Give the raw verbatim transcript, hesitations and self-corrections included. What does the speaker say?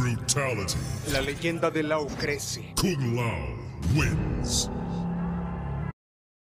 Brutality. La leyenda de Lao crece. Kung Lao wins.